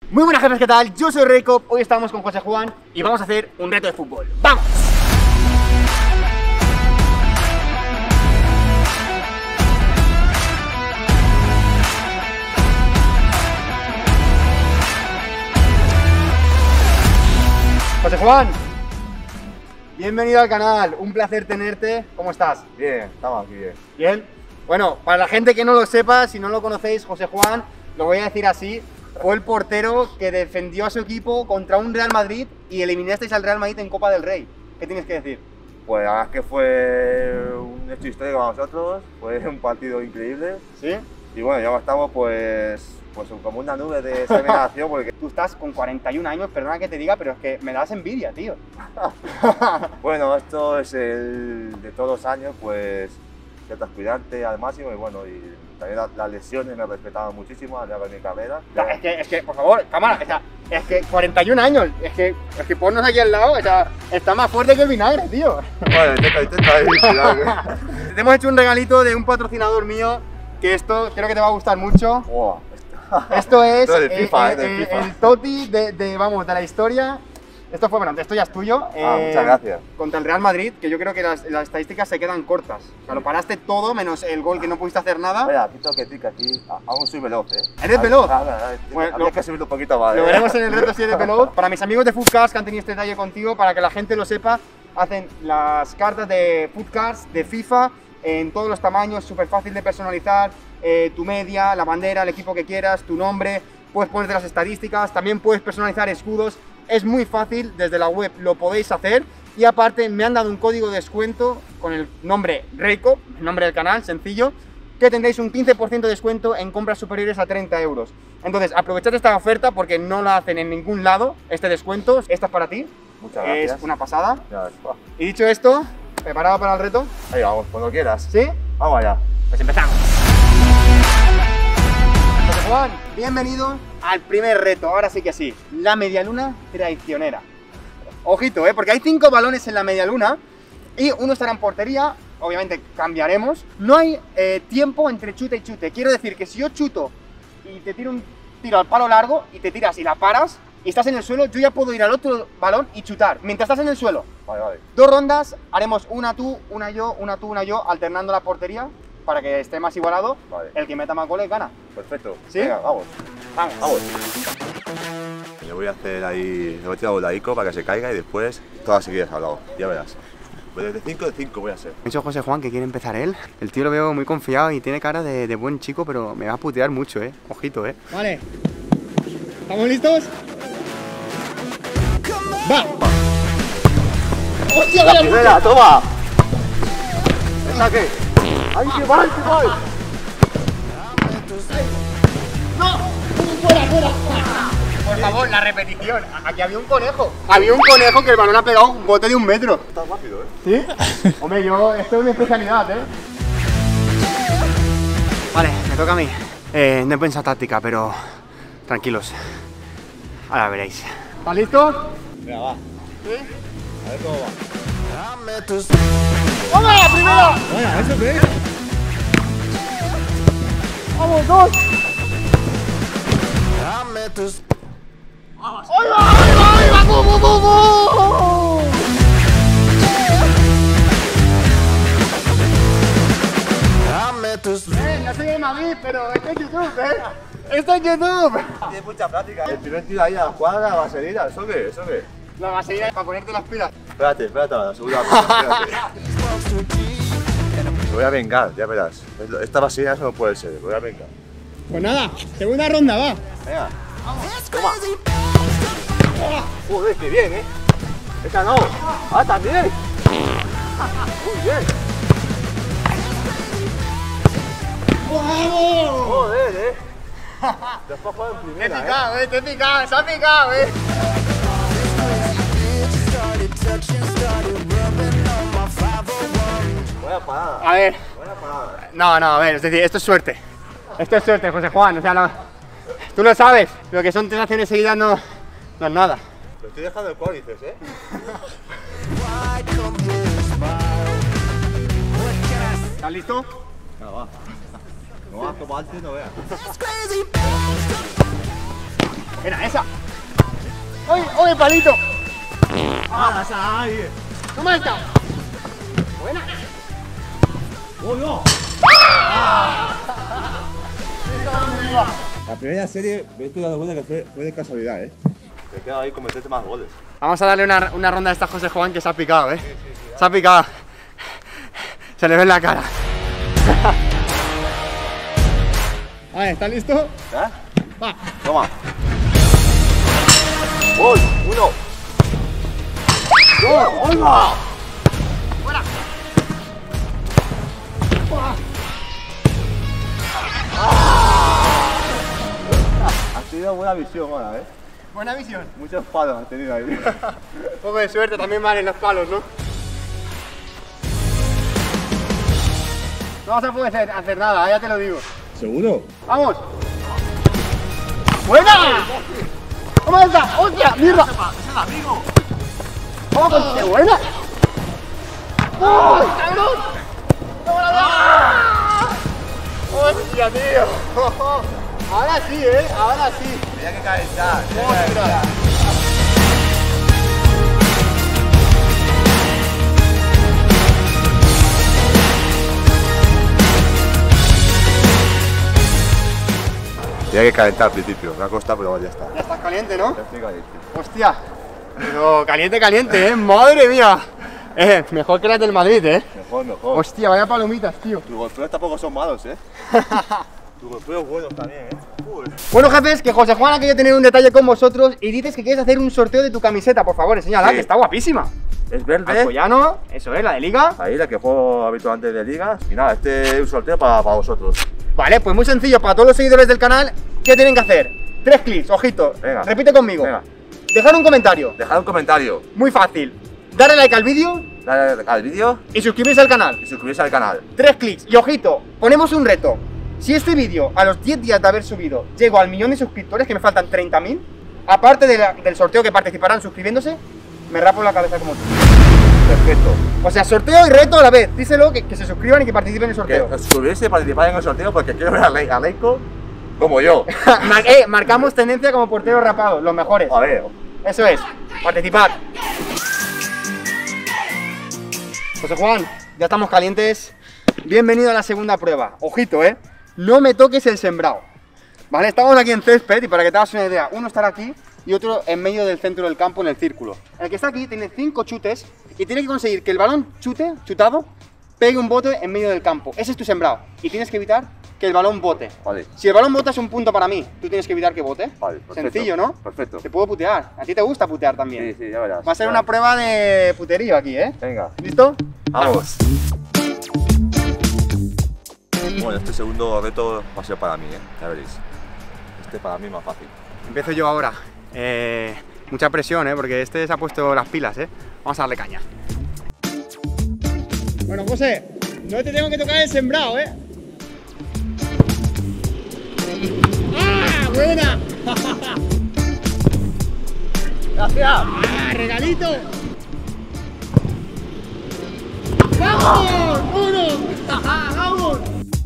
Muy buenas jefes, ¿qué tal? Yo soy Reiko, hoy estamos con José Juan y vamos a hacer un reto de fútbol. ¡Vamos! José Juan, bienvenido al canal, un placer tenerte. ¿Cómo estás? Bien, estamos aquí bien. Bien. Bueno, para la gente que no lo sepa, si no lo conocéis, José Juan, lo voy a decir así, fue el portero que defendió a su equipo contra un Real Madrid y eliminasteis al Real Madrid en Copa del Rey. ¿Qué tienes que decir? Pues la verdad es que fue un hecho histórico para nosotros, fue un partido increíble. ¿Sí? Y bueno, ya estamos pues como una nube de celebración porque... Tú estás con 41 años, perdona que te diga, pero es que me das envidia, tío. Bueno, esto es el de todos los años, pues intentas cuidarte al máximo y bueno, y también las lesiones me he respetado muchísimo a lo largo de mi carrera. Es que, por favor, cámara, es que 41 años, es que ponnos aquí al lado, está más fuerte que el vinagre, tío. Bueno, intenta ir, cuidado. Te hemos hecho un regalito de un patrocinador mío, que esto creo que te va a gustar mucho. Wow. Esto es del FIFA, del FIFA. el Totti de la historia. Esto fue, bueno, esto ya es tuyo. Muchas gracias. Contra el Real Madrid, que yo creo que las estadísticas se quedan cortas. O sea, lo paraste todo, menos el gol que no pudiste hacer nada. Mira, aquí tengo que decir aquí aún soy veloz, ¿eh? ¿Eres veloz? Bueno, había que subirlo un poquito más, ¿eh? Lo veremos en el reto si eres veloz. Para mis amigos de Foodcars que han tenido este detalle contigo, para que la gente lo sepa, hacen las cartas de Foodcars de FIFA en todos los tamaños, súper fácil de personalizar. Tu media, la bandera, el equipo que quieras, tu nombre, puedes ponerte las estadísticas, también puedes personalizar escudos, es muy fácil, desde la web lo podéis hacer y aparte me han dado un código de descuento con el nombre Reiko, el nombre del canal, sencillo, que tendréis un 15% de descuento en compras superiores a 30 euros. Entonces aprovechad esta oferta porque no la hacen en ningún lado, este descuento, esta es para ti. Muchas gracias. Es una pasada. Ya, y dicho esto, ¿preparado para el reto? ahí vamos, cuando quieras. ¿Sí? Vamos allá. Pues empezamos. José Juan, bienvenido al primer reto, ahora sí que sí, la medialuna traicionera. Ojito, porque hay 5 balones en la medialuna y uno estará en portería, obviamente cambiaremos. No hay tiempo entre chute y chute, quiero decir que si yo chuto y te tiro un tiro al palo largo y te tiras y la paras y estás en el suelo, yo ya puedo ir al otro balón y chutar mientras estás en el suelo. Vale. 2 rondas, haremos una tú, una yo, una tú, una yo, alternando la portería para que esté más igualado. Vale. El que meta más goles gana. Perfecto. ¿Sí? Venga, vamos. Vamos. Le voy a hacer ahí, le voy a tirar un laico para que se caiga y después todas seguidas al lado. Ya verás. Pues desde 5 de 5 voy a ser. Me ha dicho José Juan que quiere empezar él. El tío lo veo muy confiado y tiene cara de buen chico, pero me va a putear mucho, Ojito, Vale. ¿Estamos listos? ¡Va! ¡Hostia, ¡La primera, toma! ¡El saque! ¡Ay, qué mal, qué mal! ¡No! ¡Fuera! Por favor, la repetición. Aquí había un conejo. Había un conejo que el balón ha pegado un bote de 1 metro. Está rápido, ¿Sí? Hombre, esto es mi especialidad, Vale, me toca a mí. No he pensado táctica, pero tranquilos. Ahora veréis. ¿Estás listo? Venga, va. ¿Sí? A ver cómo va. ¡Vamos, la primera! Vaya, ¿eso qué es? ¡Vamos, 2! ¡Ahí va! ¡Bum! No soy de Madrid, pero esto es YouTube, ¡Esto es YouTube! Tienes mucha práctica. El primer tiro ahí a la cuadra, la vaselina, ¿eso qué? ¿Eso qué? La vaselina para ponerte las pilas. Espérate, la segunda espérate. Me voy a vengar, ya verás. Esta vaselina eso no puede ser, me voy a vengar. Pues nada, segunda ronda, va. Venga. Toma. Joder, qué bien, He ganado. Ah, también. Muy bien. ¡Vamos! Joder, Después juego en primera, Te he picado, se ha picado, Buena parada. A ver. Buena parada. No, a ver, es decir, esto es suerte. Esto es suerte, José Juan, o sea, tú lo sabes, pero que son 3 acciones seguidas no es nada. Lo estoy dejando en cuádriceps, ¿Estás listo? Venga, va. No vas como antes, no veas. Mira, esa. ¡Oye, oye, palito! ¡Toma esta! Buena. La primera serie me estoy dando cuenta que fue de casualidad, ¿eh? Te queda ahí con meterte más goles. Vamos a darle una ronda a esta José Juan que se ha picado, ¿eh? Se ha picado. Se le ve en la cara. Vale, ¿estás listo? ¿Eh? Va. Toma. ¡Uy! ¡Uno! ¡Dos! ¡Oiga! ¡Fuera! Has tenido buena visión ahora, ¿eh? Buena visión. Muchos palos has tenido ahí. Un poco de suerte también valen los palos, ¿no? No vas a poder hacer nada, ya te lo digo. ¿Seguro? ¡Vamos! ¡Buena! ¿Cómo está? ¡Hostia! ¡Mierda! ¡Es el amigo! ¡Oh, qué buena! ¡Oh, cabrón! ¡Ah! ¡Hostia, tío! Ahora sí, ahora sí. Tenía que calentar. ¡Ostras! Tenía que calentar al principio. Me ha costado, pero ya está. Ya estás caliente, ¿no? Ya estoy caliente. ¡Hostia! Pero caliente, caliente, ¡madre mía! Mejor que las del Madrid, Mejor, mejor. Hostia, vaya palomitas, tío. Tus golpeos tampoco son malos, ¿eh? Tus golpeos buenos también, ¿eh? Uy. Bueno, jefes, que José Juan ha querido tener un detalle con vosotros y dices que quieres hacer un sorteo de tu camiseta, por favor, enséñala, Sí. que está guapísima. Es verde. Alcoyano, eso es, la de Liga. Ahí, la que juego habitualmente de liga. Y nada, este es un sorteo para vosotros. Vale, pues muy sencillo, para todos los seguidores del canal, ¿qué tienen que hacer? 3 clics, ojito, Venga. repite conmigo. Venga. Dejar un comentario, Dejad un comentario, muy fácil. Darle like al vídeo dale al vídeo y suscribirse al canal. y suscribirse al canal. 3 clics, y ojito, ponemos un reto. Si este vídeo, a los 10 días de haber subido, llego al 1.000.000 de suscriptores, que me faltan 30.000, aparte del sorteo que participarán suscribiéndose, me rapo la cabeza como tú. Perfecto. O sea, sorteo y reto a la vez. Díselo, que se suscriban y que participen en el sorteo. Que suscribirse y participar en el sorteo porque quiero ver a Leiko como yo. Marcamos tendencia como portero rapado, los mejores. A ver. Eso es, participar. José Juan, ya estamos calientes. Bienvenido a la segunda prueba. Ojito, no me toques el sembrado. Vale, estamos aquí en césped y para que te hagas una idea, uno estará aquí y otro en medio del centro del campo en el círculo. El que está aquí tiene 5 chutes y tiene que conseguir que el balón chutado, pegue un bote en medio del campo. Ese es tu sembrado y tienes que evitar que el balón bote. Vale. Si el balón bota es un punto para mí, tú tienes que evitar que bote. Vale, perfecto. Sencillo, ¿no? Perfecto. Te puedo putear. A ti te gusta putear también. Sí, ya verás. Va a ser una prueba de puterío aquí, Venga. ¿Listo? Vamos. Bueno, este segundo reto va a ser para mí, ya veréis. Este para mí es más fácil. Empiezo yo ahora. Mucha presión, porque este se ha puesto las pilas, Vamos a darle caña. Bueno, José, no te tengo que tocar el sembrado, ¡Ah! ¡Buena! ¡Gracias! ¡Ah! ¡Regalito! ¡Vamos! ¡Uno! ¡Vamos!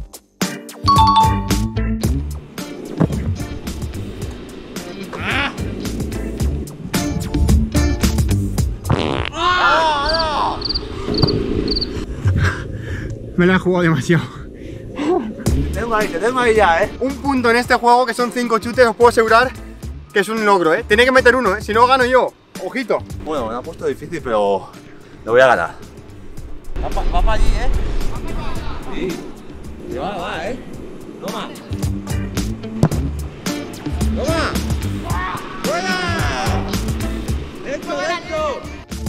Me la he jugado demasiado. Te tengo ahí ya, Un punto en este juego, que son 5 chutes, os puedo asegurar que es un logro, Tiene que meter uno, si no gano yo. Ojito. Bueno, me ha puesto difícil, pero lo voy a ganar. Va para allí, Sí. Va, Toma. Toma. ¡Buena! ¡Dentro!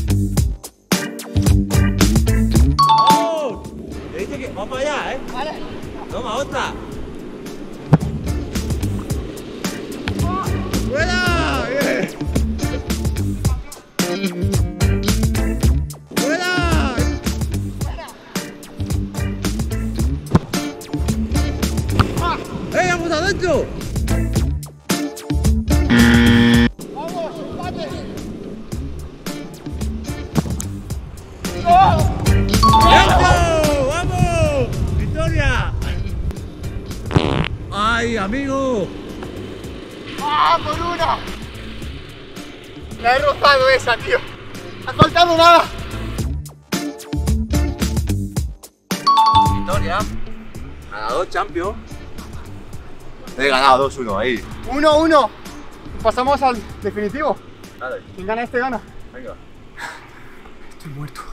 ¡Vamos! Te dije que va para allá, Vale. Toma, otra. ¡Buena! ¡Bien! ¡Buena! ¡Vamos adentro! ¡Vamos, empate! ¡Dentro! ¡Vamos! ¡Victoria! ¡Ah, por una! La he rozado esa, tío. ¡Ha faltado nada! Victoria. Ganador, champion. He ganado 2-1 ahí. 1-1. Pasamos al definitivo. Dale, ¿Quién gana este gana? venga. Estoy muerto.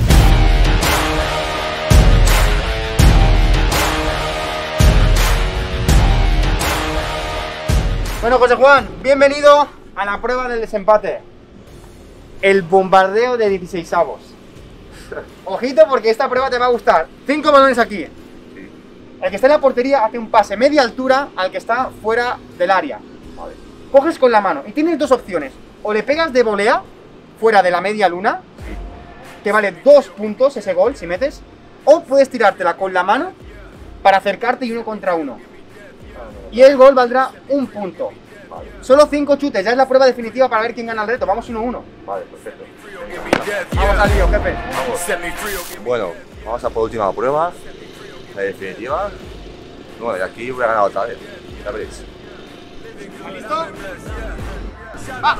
Bueno, José Juan, bienvenido a la prueba del desempate. El bombardeo de 16avos. Ojito porque esta prueba te va a gustar. 5 balones aquí. Sí. El que está en la portería hace un pase media altura al que está fuera del área. Vale. Coges con la mano y tienes dos opciones. O le pegas de volea fuera de la media luna, que vale 2 puntos ese gol si metes, o puedes tirártela con la mano para acercarte y 1 contra 1. Y el gol valdrá 1 punto. Vale. Solo 5 chutes, ya es la prueba definitiva para ver quién gana el reto. Vamos 1-1. Vale, perfecto. Vamos al lío, jefe. Bueno, vamos a por última prueba. La definitiva. Bueno, y aquí voy a ganar otra vez. Ya veréis. ¿Listo? ¡Va!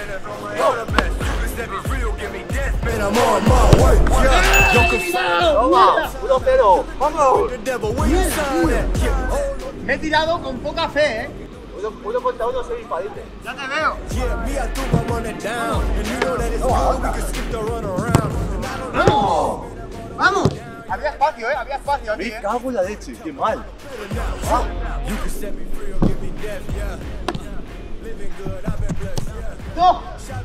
¡Toma! 1-0. ¡Vamos! Me he tirado con poca fe, ¿eh? Uno contra uno soy infalible. Ya te veo. ¡Vamos! ¡Vamos! Había espacio, había espacio aquí, Me cago en la leche, qué mal. ¡No!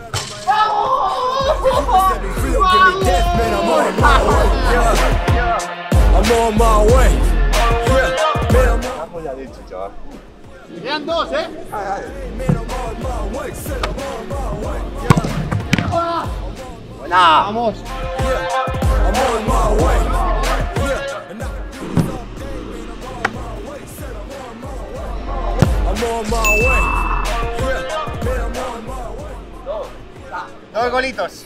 Me cago en la leche, chaval. Quedan 2, ¿eh? Buena. Vamos. Dos golitos.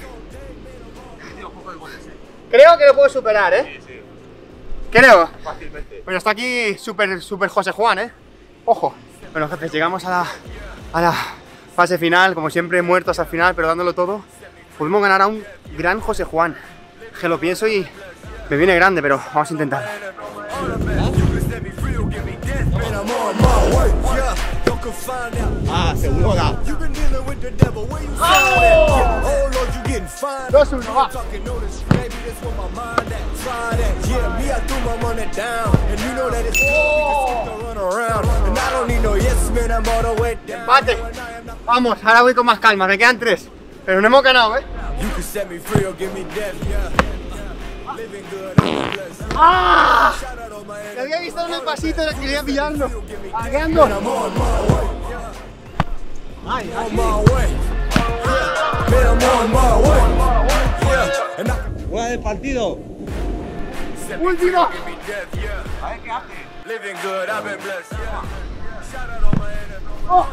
Creo que lo puedo superar, ¿eh? Sí, sí. Creo. Fácilmente. Pero está aquí súper José Juan, ¿eh? Ojo. Bueno, jefes, llegamos a la fase final, como siempre, muertos al final, pero dándolo todo. Pudimos ganar a un gran José Juan. Que lo pienso y me viene grande, pero vamos a intentar. Ah, seguro da. 2-1, va. Empate. Vamos, ahora voy con más calma, me quedan 3. Pero no hemos ganado, ¿eh? ¡Ah! Le había visto un pasito y le quería pillarlo. Agueando. Ay, Buena del partido. último. A ver qué hace. Oh.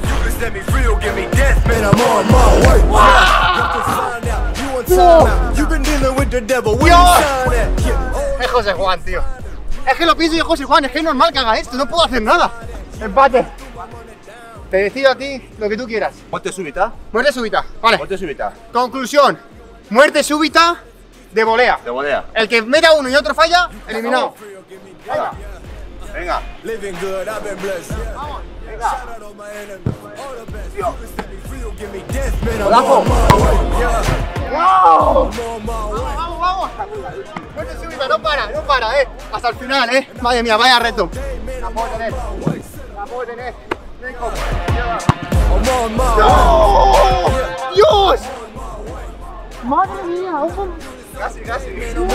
Es José Juan, tío. Es que lo pienso yo, José Juan, es que es normal que haga esto, no puedo hacer nada. Empate. Te decido a ti lo que tú quieras. Muerte súbita. Muerte súbita, vale. Muerte súbita. Conclusión. Muerte súbita de volea. De volea. El que meta uno y otro falla, eliminado. Venga. Venga. Vamos. Venga. ¡Golazo! ¡Wow! ¡Vamos, vamos! Muerte súbita, no para, hasta el final, Madre mía, vaya reto. La puedo tener. La puedo tener. Venga. ¡No! ¡Dios! ¡Madre mía! ¡Ojo! Casi, casi.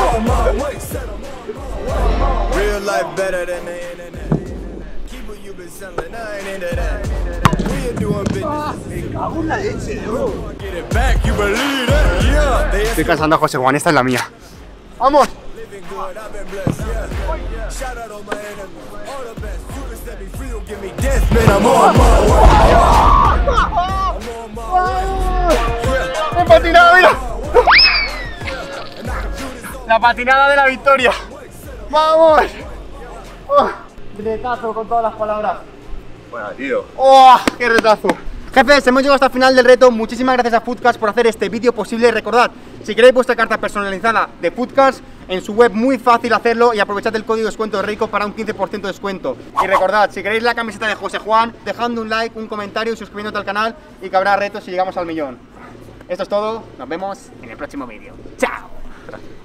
Real life better than the internet. Keep what you been selling, I ain't into that. We are doing business. Me cago en la leche, bro. Get it back, you believe that? Yeah. They Estoy cansando a José Juan, esta es la mía. ¡Vamos! living good, I've been blessed. Yeah. Shout out all my enemies, all the best. You can set me free, don't give me death, man. I'm on my way. Yeah. I'm on my way. Yeah. ¡He patinado, mira! La patinada de la victoria. ¡Vamos! Oh, retazo con todas las palabras. Bueno, tío. ¡Oh! ¡Qué retazo! Jefes, hemos llegado hasta el final del reto. Muchísimas gracias a Foodcars por hacer este vídeo posible. Recordad, si queréis vuestra carta personalizada de Foodcars, en su web muy fácil hacerlo y aprovechad el código de descuento de Rico para un 15% de descuento. Y recordad, si queréis la camiseta de José Juan, dejando un like, un comentario y suscribiéndote al canal y que habrá retos si llegamos al 1.000.000. Esto es todo, nos vemos en el próximo vídeo. ¡Chao!